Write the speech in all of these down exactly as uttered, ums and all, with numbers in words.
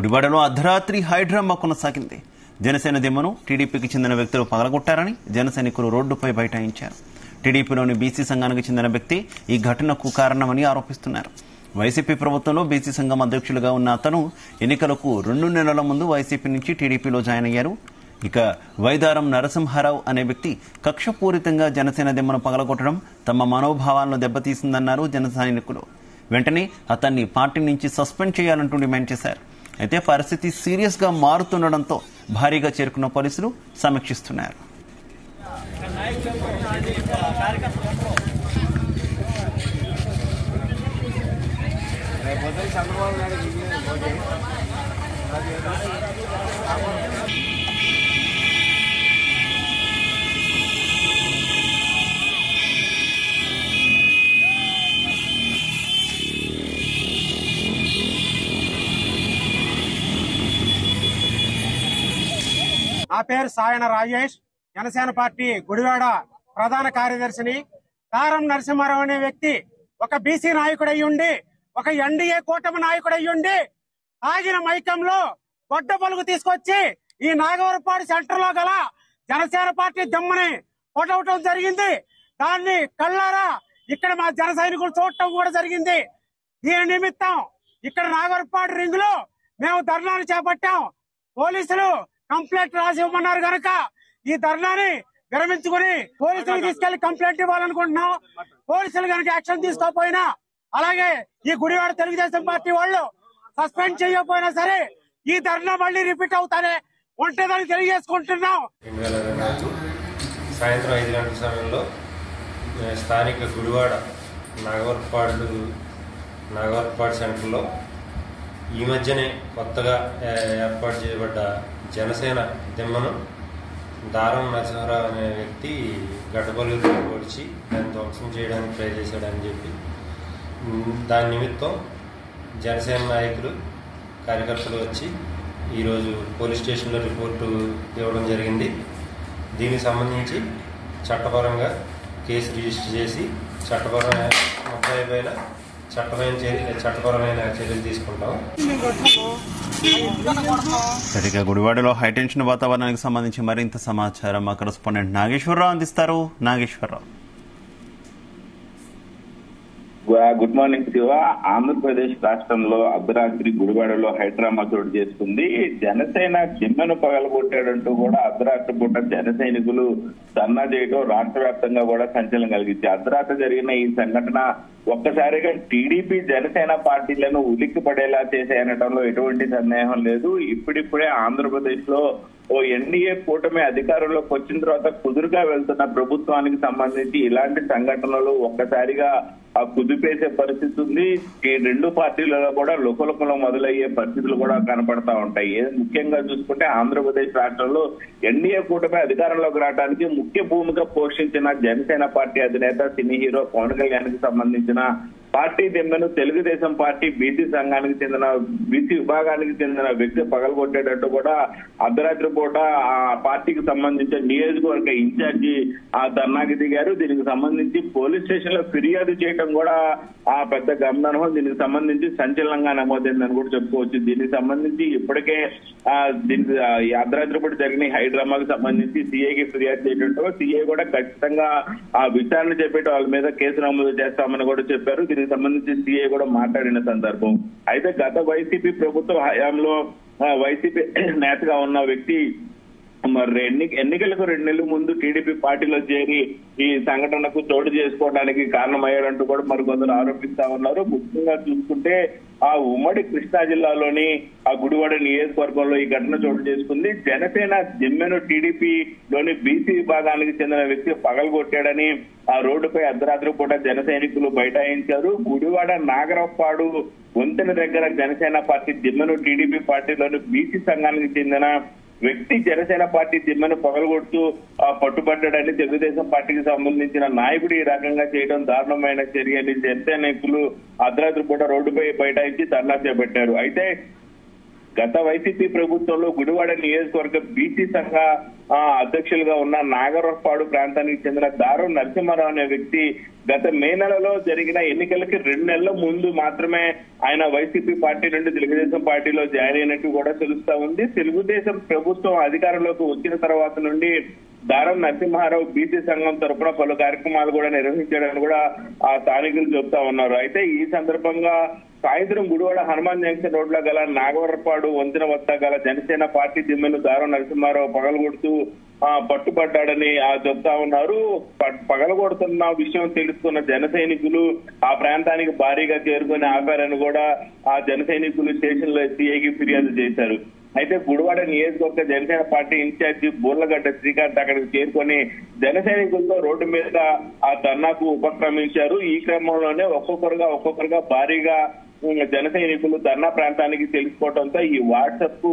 గుడివాడలో అర్ధరాత్రి హైడ్రామా కొనసాగింది. జనసేన దిమ్మను టీడీపీకి చెందిన వ్యక్తులు పగలగొట్టారని జన సైనికులు రోడ్డుపై బైఠాయించారు. టీడీపీలోని బీసీ సంఘానికి చెందిన వ్యక్తి ఈ ఘటనకు కారణమని ఆరోపిస్తున్నారు. వైసీపీ ప్రభుత్వంలో బీసీ సంఘం అధ్యక్షులుగా ఉన్న అతను ఎన్నికలకు రెండు నెలల ముందు వైసీపీ నుంచి టీడీపీలో జాయిన్ అయ్యారు. ఇక వైదారం నరసింహారావు అనే వ్యక్తి కక్షపూరితంగా జనసేన దిమ్మను పగలగొట్టడం తమ మనోభావాలను దెబ్బతీసిందన్నారు జన సైనికులు. వెంటనే అతన్ని పార్టీ నుంచి సస్పెండ్ చేయాలంటూ డిమాండ్ చేశారు. అయితే పరిస్థితి సీరియస్ గా మారుతుండటంతో భారీగా చేరుకున్న పోలీసులు సమీక్షిస్తున్నారు. నా పేరు సాయన రాజేష్, జనసేన పార్టీ గుడివాడ ప్రధాన కార్యదర్శిని. తారం నరసింహారావు అనే వ్యక్తి ఒక బీసీ నాయకుడై ఉండి, ఒక ఎన్డీఏ కూటమి నాయకుడై ఉండి తాగిన మైకంలో గొడ్డ పలుగు తీసుకొచ్చి ఈ నాగవరపాడు సెంటర్ లో గల జనసేన పార్టీ దమ్మని కొట్టవటం జరిగింది. దాన్ని కళ్ళారా ఇక్కడ మా జన సైనికులు చూడటం కూడా జరిగింది. దీని నిమిత్తం ఇక్కడ నాగవరపాడు రింగ్ లో మేము ధర్నాను చేపట్టాం. పోలీసులు కంప్లైంట్ రాసి ఇవ్వమన్నారు కనుక ఈ ధర్నాని విరమించుకుని పోలీసులు తీసుకెళ్లి కంప్లైంట్ ఇవ్వాలనుకుంటున్నాం. పోలీసులు కనుక యాక్షన్ తీసుకోకపోయినా, అలాగే ఈ గుడివాడ తెలుగుదేశం పార్టీ వాళ్ళు సస్పెండ్ చేయకపోయినా సరే ఈ ధర్నా మళ్ళీ రిపీట్ అవుతానే ఉంటుందని తెలియజేసుకుంటున్నాం. సాయంత్రం ఐదు గంటల సమయంలో స్థానిక గుడివాడ నాగవరపాడు నాగవరపాడు సెంటర్లో ఈ మధ్యనే కొత్తగా ఏర్పాటు చేయబడ్డ జనసేన దిమ్మను దారం నరసింహారావు అనే వ్యక్తి గడ్డపల్లితో పొడిచి దాన్ని ధ్వంసం చేయడానికి ట్రై చేశాడని చెప్పి దాని నిమిత్తం జనసేన నాయకులు కార్యకర్తలు వచ్చి ఈరోజు పోలీస్ స్టేషన్లో రిపోర్టు ఇవ్వడం జరిగింది. దీనికి సంబంధించి చట్టపరంగా కేసు రిజిస్టర్ చేసి చట్టపరమైన ముద్దాయి పైన చట్టమైన చట్టపరమైన చర్యలు తీసుకుంటాం. సరిగా గుడివాడలో హైటెన్షన్ వాతావరణానికి సంబంధించి మరింత సమాచారం మా కరెస్పాండెంట్ నాగేశ్వరరావు అందిస్తారు. Nageswara Rao, good morning Siva. ఆంధ్రప్రదేశ్ రాష్ట్రంలో అర్ధరాత్రి గుడివాడలో హైడ్రామా చోటు చేసుకుంది. జనసేన దిమ్మను పగలగొట్టాడంటూ కూడా అర్ధరాత్రి పూట జన సైనికులు ధర్నా చేయడం రాష్ట్ర వ్యాప్తంగా కూడా సంచలనం కలిగింది. అర్ధరాత్రి జరిగిన ఈ సంఘటన ఒక్కసారిగా టీడీపీ జనసేన పార్టీలను ఉలిక్కి పడేలా చేశాయనడంలో ఎటువంటి సందేహం లేదు. ఇప్పుడిప్పుడే ఆంధ్రప్రదేశ్ లో ఓ ఎన్డీఏ కూటమి అధికారంలోకి వచ్చిన తర్వాత కుదురుగా వెళ్తున్న ప్రభుత్వానికి సంబంధించి ఇలాంటి సంఘటనలు ఒక్కసారిగా ఆ కుదిపేసే పరిస్థితి ఉంది. ఈ రెండు పార్టీలలో కూడా లుకలుకలు మొదలయ్యే పరిస్థితులు కూడా కనపడతా ఉంటాయి. ముఖ్యంగా చూసుకుంటే ఆంధ్రప్రదేశ్ రాష్ట్రంలో ఎన్డీఏ కూటమి అధికారంలోకి రావడానికి ముఖ్య భూమిక పోషించిన జనసేన పార్టీ అధినేత సినీ హీరో పవన్ కళ్యాణ్ కి సంబంధించిన పార్టీ దిమ్మను తెలుగుదేశం పార్టీ బీసీ సంఘానికి చెందిన బీసీ విభాగానికి చెందిన వ్యక్తి పగలగొట్టేటట్టు కూడా అర్ధరాత్రి పూట ఆ పార్టీకి సంబంధించిన నియోజకవర్గ ఇన్ఛార్జి ఆ ధర్నాకి దిగారు. దీనికి సంబంధించి పోలీస్ స్టేషన్ లో ఫిర్యాదు చేయడం కూడా ఆ పెద్ద గమనార్హం. దీనికి సంబంధించి సంచలనంగా నమోదైందని కూడా చెప్పుకోవచ్చు. దీనికి సంబంధించి ఇప్పటికే ఆ దీనికి అర్ధరాత్రి పూట జరిగిన హైడ్రామాకి సంబంధించి సీఐకి ఫిర్యాదు చేయడంతో సీఐ కూడా ఖచ్చితంగా ఆ విచారణ చేపట్టి వాళ్ళ మీద కేసు నమోదు చేస్తామని కూడా చెప్పారు. దీనికి సంబంధించి సీఐ కూడా మాట్లాడిన సందర్భం. అయితే గత వైసీపీ ప్రభుత్వ హయాంలో వైసీపీ నేతగా ఉన్న వ్యక్తి మరి ఎన్ని ఎన్నికలకు రెండు నెలల ముందు టీడీపీ పార్టీలో చేరి ఈ సంఘటనకు చోటు చేసుకోవడానికి కారణమయ్యాడంటూ కూడా మరికొందరు ఆరోపిస్తా ఉన్నారు. ముఖ్యంగా చూసుకుంటే ఆ ఉమ్మడి కృష్ణా జిల్లాలోని ఆ గుడివాడ నియోజకవర్గంలో ఈ ఘటన చోటు చేసుకుంది. జనసేన దిమ్మెను టీడీపీలోని బీసీ విభాగానికి చెందిన వ్యక్తి పగలగొట్టాడని ఆ రోడ్డుపై అర్ధరాత్రి పూట జన సైనికులు బైఠాయించారు. గుడివాడ నాగరపాడు వంతెన దగ్గర జనసేన పార్టీ దిమ్మెను టీడీపీ పార్టీలోని బీసీ సంఘానికి చెందిన వ్యక్తి జనసేన పార్టీ దిమ్మను పగలగొడుతూ పట్టుబడ్డాడని తెలుగుదేశం పార్టీకి సంబంధించిన నాయకుడు ఈ రకంగా చేయడం దారుణమైన చర్య అని జనసైనికులు అర్ధరాత్రి పూట రోడ్డుపై బైఠాయించి ధర్నా చేపట్టారు. అయితే గత వైసీపీ ప్రభుత్వంలో గుడివాడ నియోజకవర్గ బీసీ సంఘ అధ్యక్షులుగా ఉన్న నాగరపాడు ప్రాంతానికి చెందిన దారం నరసింహారావు అనే వ్యక్తి గత మే నెలలో జరిగిన ఎన్నికలకి రెండు నెలల ముందు మాత్రమే ఆయన వైసీపీ పార్టీ నుండి తెలుగుదేశం పార్టీలో జాయిన్ అయినట్టు కూడా తెలుస్తా ఉంది. తెలుగుదేశం ప్రభుత్వం అధికారంలోకి వచ్చిన తర్వాత నుండి దారం నరసింహారావు బీసీ సంఘం తరఫున పలు కార్యక్రమాలు కూడా నిర్వహించాడని కూడా ఆ స్థానికులు చెబుతా ఉన్నారు. అయితే ఈ సందర్భంగా సాయంత్రం గుడివాడ హనుమాన్ జంక్షన్ రోడ్ లో గల నాగవరపాడు వంతెన వద్ద గల జనసేన పార్టీ దిమ్మెను దారం నరసింహారావు పగలగొడుతూ ఆ పట్టుబడ్డాడని చెప్తా ఉన్నారు. పగలగొడుతున్న విషయం తెలుసుకున్న జన సైనికులు ఆ ప్రాంతానికి భారీగా చేరుకుని ఆపారని కూడా ఆ జన సైనికులు స్టేషన్ లో సీఐకి ఫిర్యాదు చేశారు. అయితే గుడివాడ నియోజకవర్గ జనసేన పార్టీ ఇన్ఛార్జి బూర్లగడ్డ శ్రీకాంత్ అక్కడికి చేరుకొని జన సైనికులతో రోడ్డు మీద ఆ ధర్నాకు ఉపక్రమించారు. ఈ క్రమంలోనే ఒక్కొక్కరుగా ఒక్కొక్కరుగా భారీగా జన సైనికులు ధర్నా ప్రాంతానికి తెలుసుకోవడంతో ఈ వాట్సాప్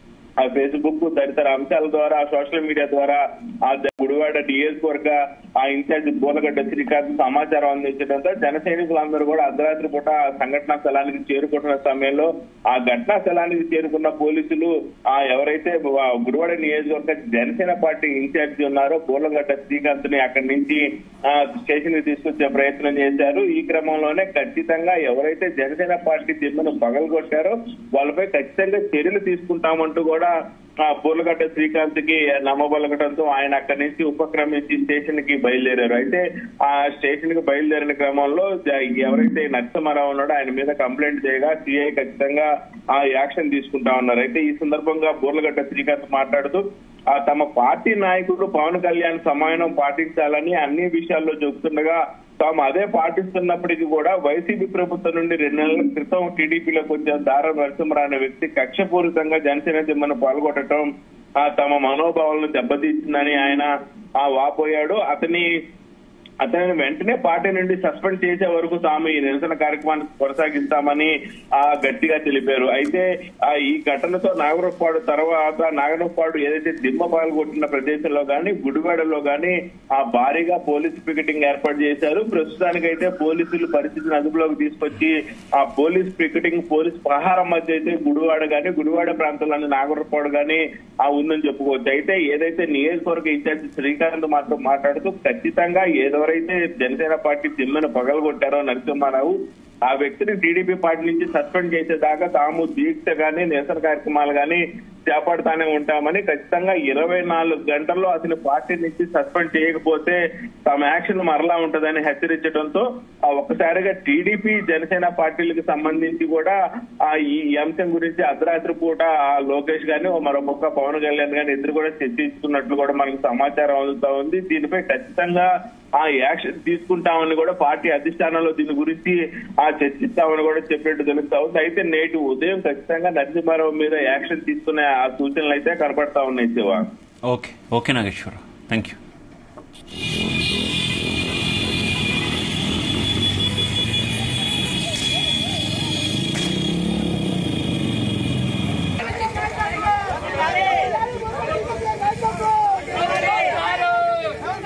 ఆ ఫేస్బుక్ తదితర అంశాల ద్వారా సోషల్ మీడియా ద్వారా ఆ గుడివాడ నియోజకవర్గ ఆ ఇన్ఛార్జి బూర్లగడ్డ శ్రీకాంత్ సమాచారం అందించడంతో జన సైనికులందరూ కూడా అర్ధరాత్రి పూట సంఘటనా స్థలానికి చేరుకుంటున్న సమయంలో ఆ ఘటనా స్థలానికి చేరుకున్న పోలీసులు ఆ ఎవరైతే గుడివాడ నియోజకవర్గ జనసేన పార్టీ ఇన్ఛార్జి ఉన్నారో బూర్లగడ్డ శ్రీకాంత్ ని అక్కడి నుంచి ఆ స్టేషన్ కి తీసుకొచ్చే ప్రయత్నం చేశారు. ఈ క్రమంలోనే ఖచ్చితంగా ఎవరైతే జనసేన పార్టీ దిమ్మను పగలగొట్టారో వాళ్ళపై ఖచ్చితంగా చర్యలు తీసుకుంటామంటూ కూడా బూర్లగడ్డ శ్రీకాంత్ కి నమ్మబలగడంతో ఆయన అక్కడి నుంచి ఉపక్రమించి స్టేషన్ కి బయలుదేరారు. అయితే ఆ స్టేషన్ కి బయలుదేరిన క్రమంలో ఎవరైతే నరసింహారావు ఉన్నాడో ఆయన మీద కంప్లైంట్ చేయగా సిఐ ఖచ్చితంగా ఆ యాక్షన్ తీసుకుంటా ఉన్నారు. అయితే ఈ సందర్భంగా బూర్లగడ్డ శ్రీకాంత్ మాట్లాడుతూ ఆ తమ పార్టీ నాయకుడు పవన్ కళ్యాణ్ సమానం పాటించాలని అన్ని విషయాల్లో చెబుతుండగా తాము అదే పాటిస్తున్నప్పటికీ కూడా వైసీపీ ప్రభుత్వం నుండి రెండు నెలల క్రితం టీడీపీలోకి వచ్చిన దారం నరసింహారావు అనే వ్యక్తి కక్షపూరితంగా జనసేన దిమ్మను పాల్గొనడం ఆ తమ మనోభావాలను దెబ్బతీసిందని ఆయన ఆ వాపోయాడు. అతని అతనిని వెంటనే పార్టీ నుండి సస్పెండ్ చేసే వరకు తాము ఈ నిరసన కార్యక్రమాన్ని కొనసాగిస్తామని ఆ గట్టిగా తెలిపారు. అయితే ఆ ఈ ఘటనతో నాగరపాడు తర్వాత నాగరపాడు ఏదైతే దిమ్మ పాల్గొట్టిన ప్రదేశంలో గానీ గుడివాడలో గానీ ఆ భారీగా పోలీసు పికెటింగ్ ఏర్పాటు చేశారు. ప్రస్తుతానికైతే పోలీసులు పరిస్థితిని అదుపులోకి తీసుకొచ్చి ఆ పోలీస్ పికెటింగ్ పోలీస్ ప్రహారం మధ్య అయితే గుడివాడ గానీ గుడివాడ ప్రాంతంలోని నాగరపాడు గానీ ఆ ఉందని చెప్పుకోవచ్చు. అయితే ఏదైతే నియోజకవర్గ ఇన్ఛార్జి శ్రీకాంత్ మాత్రం మాట్లాడుతూ ఖచ్చితంగా ఏదో ఎవరైతే జనసేన పార్టీ దిమ్మను పగలగొట్టారో నరసింహారావు ఆ వ్యక్తిని టీడీపీ పార్టీ నుంచి సస్పెండ్ చేసేదాకా తాము దీక్ష గానీ నిరసన కార్యక్రమాలు గానీ చేపడతానే ఉంటామని ఖచ్చితంగా ఇరవై నాలుగు గంటల్లో అతని పార్టీ నుంచి సస్పెండ్ చేయకపోతే తమ యాక్షన్ మరలా ఉంటదని హెచ్చరించడంతో ఆ ఒక్కసారిగా టీడీపీ జనసేన పార్టీలకు సంబంధించి కూడా ఆ ఈ అంశం గురించి అర్ధరాత్రి పూట ఆ లోకేష్ గాని మరో పక్క పవన్ కళ్యాణ్ గాని ఇద్దరు కూడా చర్చించుకున్నట్లు కూడా మనకు సమాచారం అందుతా ఉంది. దీనిపై ఖచ్చితంగా ఆ యాక్షన్ తీసుకుంటామని కూడా పార్టీ అధిష్టానంలో దీని గురించి ఆ చర్చిస్తామని కూడా చెప్పినట్టు తెలుస్తా ఉంది. అయితే నేటి ఉదయం ఖచ్చితంగా నరసింహారావు మీద యాక్షన్ తీసుకునే ఆ సూచనలు అయితే కనపడతా ఉన్నాయి Siva. Okay okay Nageswara Rao, thank you.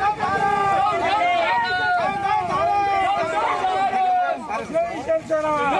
Sarah!